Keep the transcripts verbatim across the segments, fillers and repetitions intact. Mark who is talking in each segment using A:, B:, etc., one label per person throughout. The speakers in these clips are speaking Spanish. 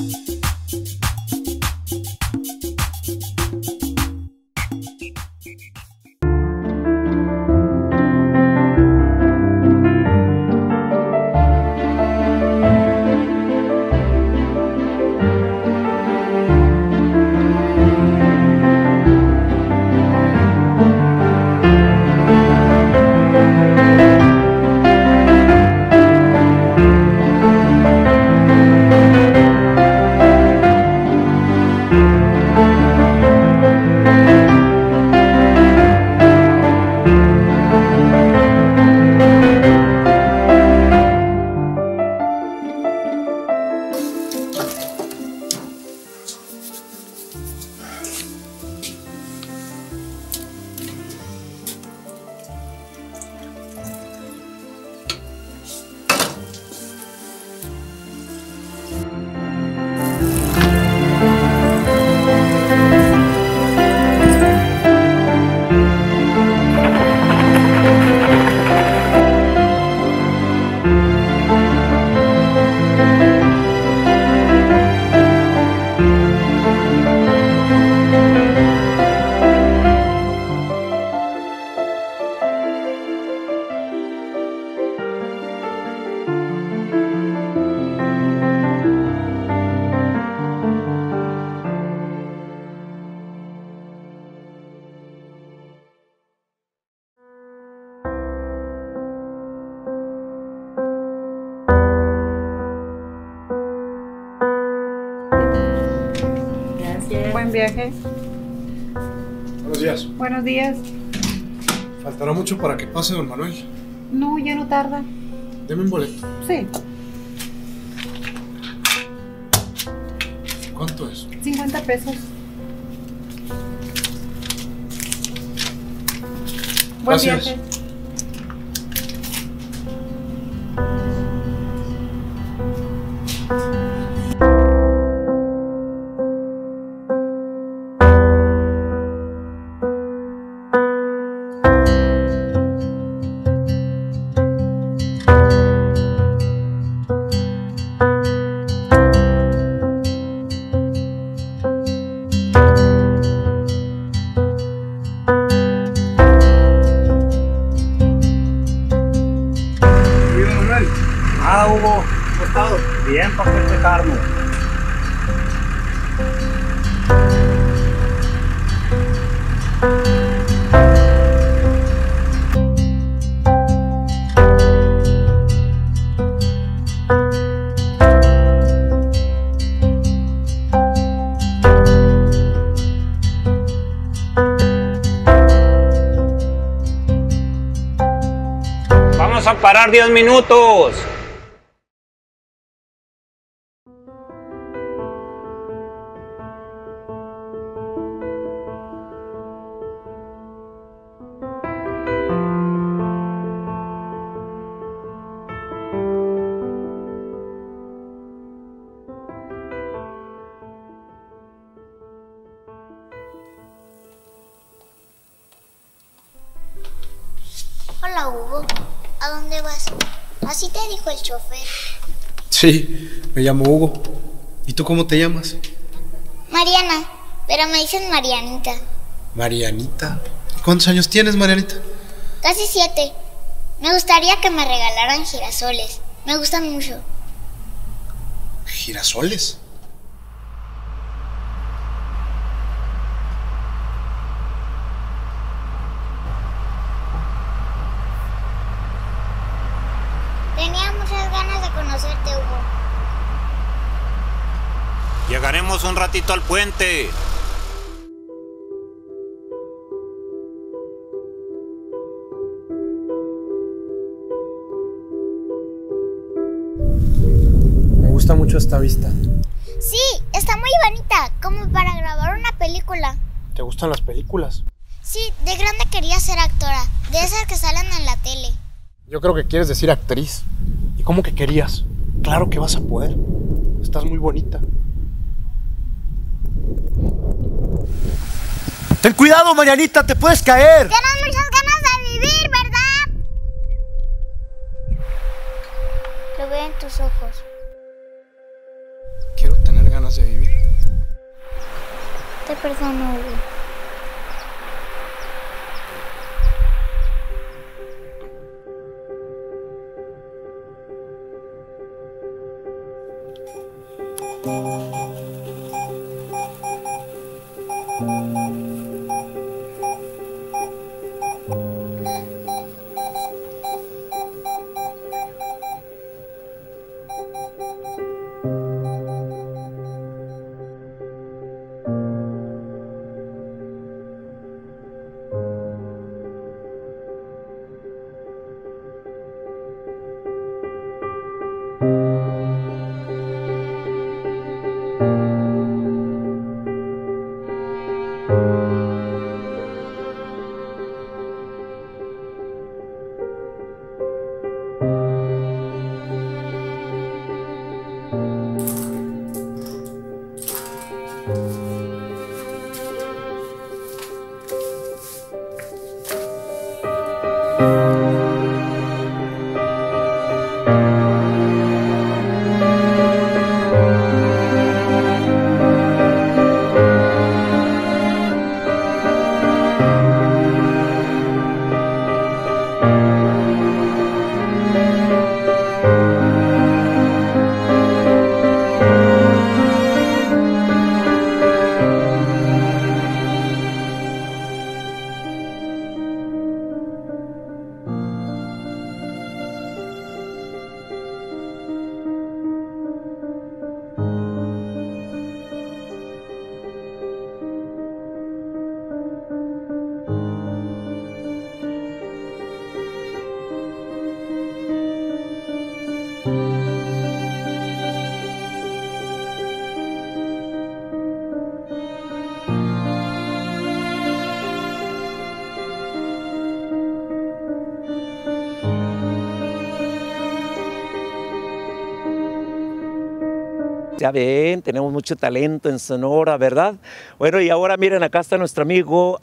A: Buen viaje.
B: Buenos días.
A: Buenos días.
B: ¿Faltará mucho para que pase don Manuel?
A: No, ya no tarda.
B: Deme un boleto.
A: Sí.
B: ¿Cuánto es?
A: cincuenta pesos. Buen
B: Gracias.
A: viaje.
C: Ah, Hugo, ¿cómo has estado? Bien, para festejarnos. Vamos a parar diez minutos.
D: Hola, Hugo. ¿A dónde vas? Así te dijo el chofer.
B: Sí, me llamo Hugo. ¿Y tú cómo te llamas?
D: Mariana, pero me dicen Marianita.
B: Marianita. ¿Cuántos años tienes, Marianita?
D: Casi siete. Me gustaría que me regalaran girasoles. Me gustan mucho.
B: ¿Girasoles?
D: Tenía muchas ganas de conocerte, Hugo.
C: Llegaremos un ratito al puente.
B: Me gusta mucho esta vista.
D: Sí, está muy bonita, como para grabar una película.
B: ¿Te gustan las películas?
D: Sí, de grande quería ser actora, de esas que salen en la tele.
B: Yo creo que quieres decir actriz. ¿Y cómo que querías? Claro que vas a poder. Estás muy bonita.
E: ¡Ten cuidado, Marianita! ¡Te puedes caer!
D: Tienes muchas ganas de vivir, ¿verdad? Lo veo en tus ojos.
B: Quiero tener ganas ganas de vivir.
D: Te perdono, Hugo.
F: Ya ven, tenemos mucho talento en Sonora, ¿verdad? Bueno, y ahora miren, acá está nuestro amigo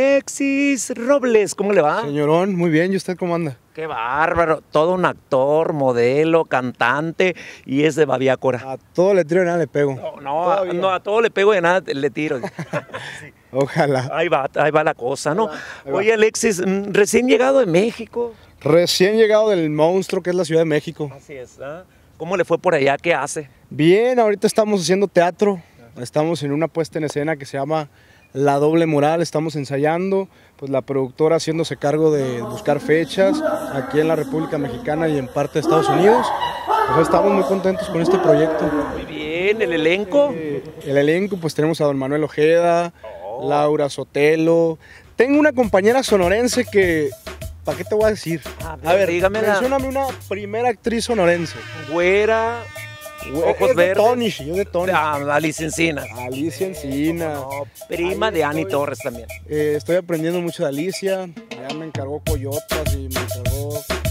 F: Alexis Robles. ¿Cómo le va?
B: Señorón, muy bien. ¿Y usted cómo anda?
F: Qué bárbaro. Todo un actor, modelo, cantante y es de Babiácora.
B: A todo le tiro y nada le pego.
F: No, no, a, no, a todo le pego y a nada le tiro. Sí.
B: Ojalá.
F: Ahí va, ahí va la cosa, ¿no?
B: Ahí va, ahí va.
F: Oye, Alexis, recién llegado de México.
B: Recién llegado del monstruo que es la Ciudad de México.
F: Así es, ¿ah? ¿Cómo le fue por allá? ¿Qué hace?
B: Bien, ahorita estamos haciendo teatro. Estamos en una puesta en escena que se llama La Doble Moral. Estamos ensayando, pues la productora haciéndose cargo de buscar fechas aquí en la República Mexicana y en parte de Estados Unidos. Pues estamos muy contentos con este proyecto.
F: Muy bien, ¿el elenco?
B: Eh, el elenco, pues tenemos a don Manuel Ojeda, oh. Laura Sotelo. Tengo una compañera sonorense que... ¿Para qué te voy a decir?
F: A ver, a ver dígamela.
B: Mencióname una primera actriz sonorense.
F: Güera, ojos
B: es
F: verdes.
B: De Tonish, yo de Tonish.
F: Ah, Alicia Encina.
B: Alicia Encina.
F: No, prima
B: Ahí
F: de Ani
B: estoy,
F: Torres también.
B: Eh, estoy aprendiendo mucho de Alicia. Ya me encargó Coyotas y me encargó